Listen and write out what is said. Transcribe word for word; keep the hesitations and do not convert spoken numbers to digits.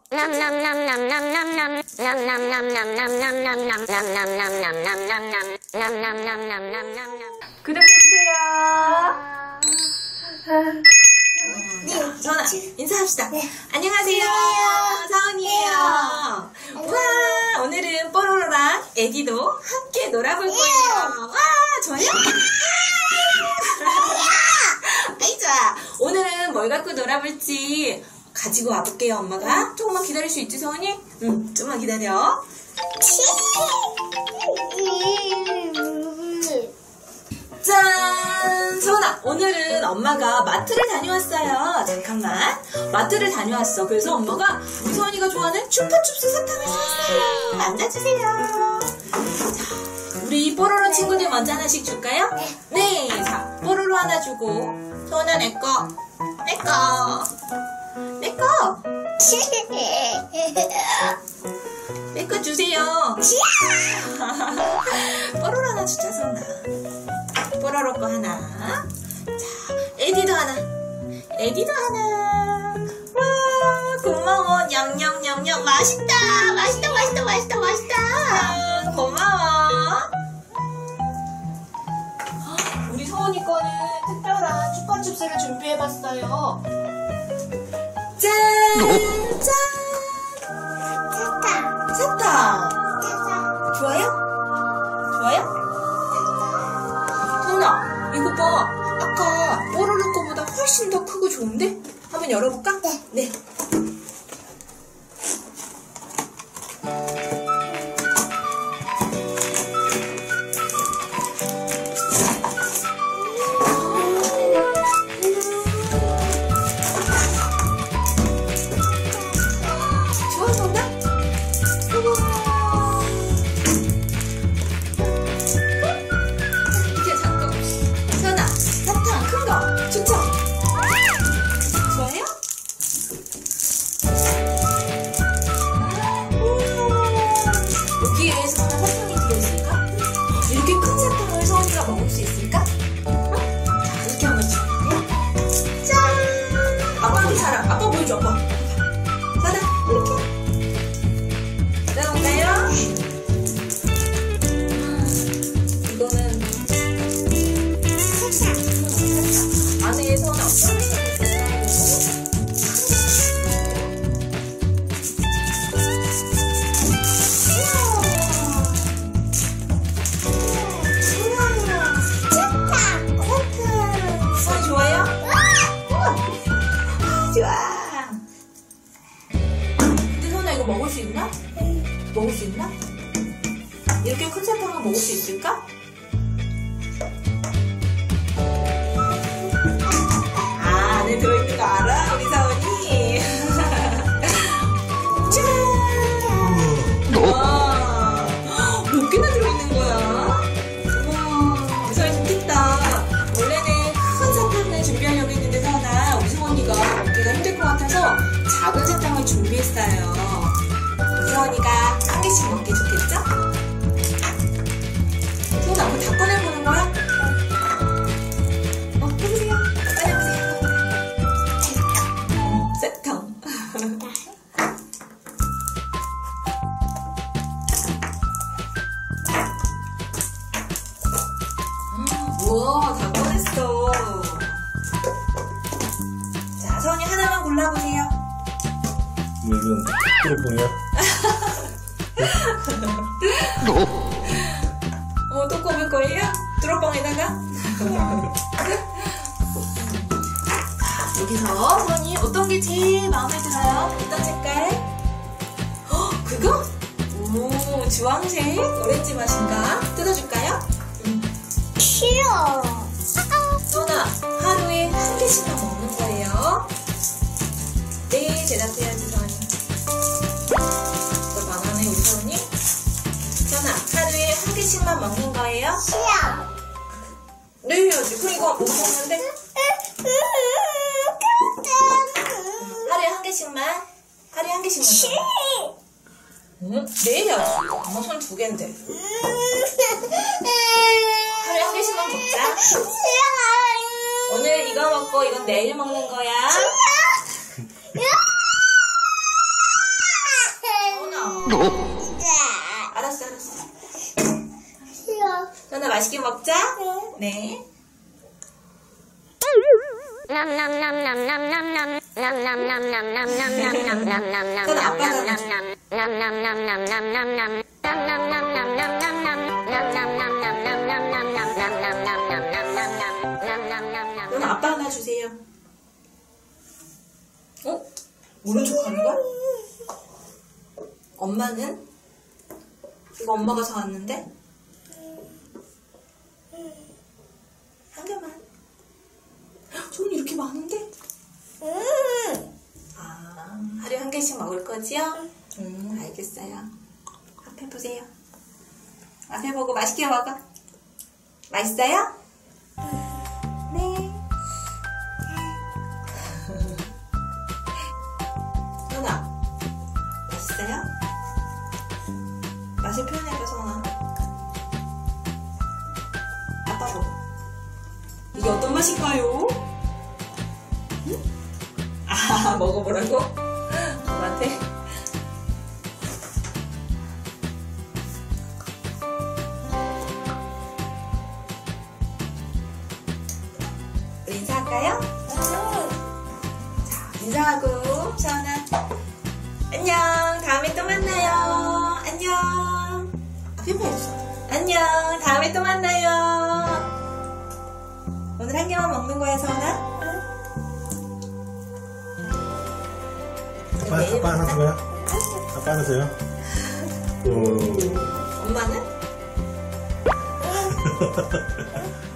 구독해주세요. 네, 전화 인사합시다. 네. 안녕하세요. 사원이에요. 와, 오늘은 뽀로로랑 애기도 함께 놀아볼 거예요. 와, 좋아요? 아이, 좋아. 오늘은 뭘 갖고 놀아볼지 가지고 와볼게요, 엄마가. 조금만 기다릴 수 있지, 서원이? 응, 조금만 기다려. 짠! 서원아, 오늘은 엄마가 마트를 다녀왔어요. 잠깐만. 마트를 다녀왔어. 그래서 엄마가 우리 서원이가 좋아하는 추파춥스 사탕을 사왔어요. 앉아주세요. 자, 우리 뽀로로 친구들 먼저 하나씩 줄까요? 네. 자, 뽀로로 하나 주고, 서원아 내꺼. 내꺼. 내꺼. 내꺼 주세요. 뽀로로 하나 주자, 서원아. 뽀로로 거 하나. 자, 에디도 하나. 에디도 하나. 와, 고마워. 냠냠냠냠. 맛있다. 맛있다, 맛있다, 맛있다, 맛있다. 아, 고마워. 우리 서원이 거는 특별한 추파춥스를 준비해봤어요. 짠! 짠! 사탕. 사탕. 좋아요? 좋아요? 서원아, 이거 봐. 아까 뽀로로 거보다 훨씬 더 크고 좋은데? 한번 열어볼까? 네. 네. 좋아, 서원아? 이제 잠깐. 서원아, 사탕 큰 거 좋죠? 좋아요? 여기에 서원아 사탕이 들어있을까? 이렇게 큰 사탕을 서원이가 먹을 수 있을까? 어? 자, 이렇게 한번 줄게. 짠! 아빠한테 자랑. 아빠 보여줘, 아빠. 서원아, 이렇게. 따라올까요? 이거는 안에 서원아 어떤 게 있을까요? 서원이 좋아요? 좋아. 근데 서원아 이거 먹을 수 있나? 먹을 수 있나? 이렇게 큰 사탕을 먹을 수 있을까? 아, 안에 들어있는 거 알아? 우리 사원이? 짠! 와, 몇 개나 들어있는 거야? 우와, 우리 사원이 좋겠다. 원래는 큰 사탕을 준비하려고 했는데 사원아, 우리 사원이가 먹기가 힘들 것 같아서 작은 사탕을 준비했어요. 우리 사원이가 한 개씩 먹기 좋겠죠? 서원아, 그거 다 꺼내보는 거야? 어, 해보세요. 꺼내보세요. 사탕. 우와, 다 꺼냈어. 자, 서원이 하나만 골라보세요. 이건 뚜루뽕이야? 어, 또 꼽을 거예요? 뚜러뻥에다가? 여기서 서원이 어떤 게 제일 마음에 들어요? 어떤 색깔? 어, 그거? 오, 주황색? 오렌지 맛인가? 뜯어줄까요? 싫어. 서원아, 하루에 한 개씩만 먹는 거예요. 네, 대답해야지, 서원이. 또 많아네, 우리 서원이. 서원아, 하루에 한 개씩만 먹는 거예요? 싫어. 네, 해야지. 그럼 이거 못 먹는데? 하루에 한 개씩만? 하루에 한 개씩만. 싫어. 응? 네, 해야지. 엄마 손 두 개인데. 하루에 한 개씩만 먹자. 싫어. 오늘 이거 먹고 이건 내일 먹는 거야. 알았어, 알았어. 싫어. 전화 맛있게 먹자. 네. 그건 아빠가 그럼 아빠 하나 주세요. 어? 모른 척 하는 거야? 엄마는? 이거 엄마가 사왔는데? 한 개만. 손이 이렇게 많은데? 아, 하루에 한 개씩 먹을 거지요? 음, 알겠어요. 앞에 보세요. 앞에 보고 맛있게 먹어. 맛있어요? 네. 선아, 맛있어요? 맛을 표현해봐, 선아. 아빠도. 이게 어떤 맛일까요? 응? 아, 먹어보라고? 엄마한테? 우리 인사할까요? 자, 인사하고, 서은아. 안녕. 다음에 또 만나요. 안녕. 앞에 봐야지. 안녕. 다음에 또 만나요. 오늘 한 개만 먹는 거야, 서은아? 아빠, 아빠 하나 줘요. 아빠 하나 줘요. 오. 엄마는?